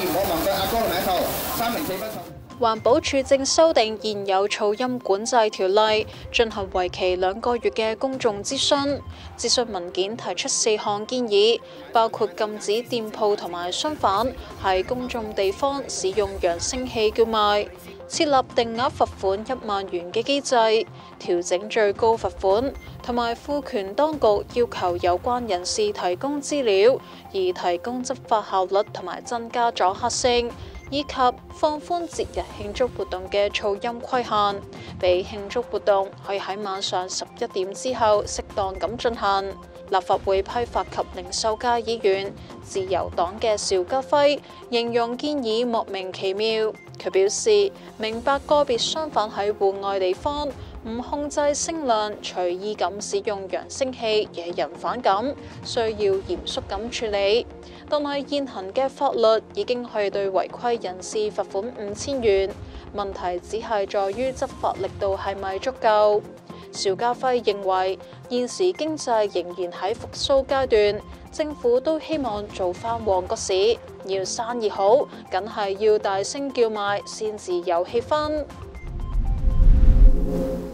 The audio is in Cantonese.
我問佢阿哥係咪一套304分數。 環保署正修訂現有噪音管制條例，進行為期2個月嘅公眾諮詢。諮詢文件提出4項建議，包括禁止店鋪同埋商販喺公眾地方使用揚聲器叫賣，設立定額罰款1萬元嘅機制，調整最高罰款，同埋賦權當局要求有關人士提供資料，以提供執法效率同埋增加阻嚇性。以及放寬節日慶祝活動嘅噪音規限，俾慶祝活動可以喺晚上11點之後適當咁進行。立法會批發及零售界議員自由黨嘅邵家輝形容建議莫名其妙。佢表示明白個別商販喺戶外地方唔控制聲量，隨意咁使用揚聲器惹人反感，需要嚴肅咁處理。但係現行嘅法律已經係對違規人士罰款5000元，問題只係在於執法力度係咪足夠。邵家輝認為現時經濟仍然喺復甦階段，政府都希望做返旺個市，要生意好，梗係要大聲叫賣先至有氣氛。